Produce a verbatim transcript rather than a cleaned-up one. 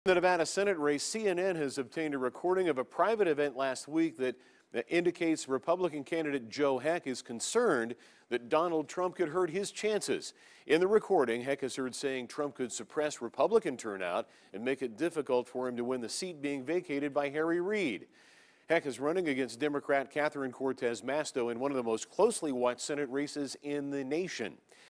The Nevada Senate race, C N N has obtained a recording of a private event last week that, that indicates Republican candidate Joe Heck is concerned that Donald Trump could hurt his chances. In the recording, Heck is heard saying Trump could suppress Republican turnout and make it difficult for him to win the seat being vacated by Harry Reid. Heck is running against Democrat Catherine Cortez Masto in one of the most closely watched Senate races in the nation.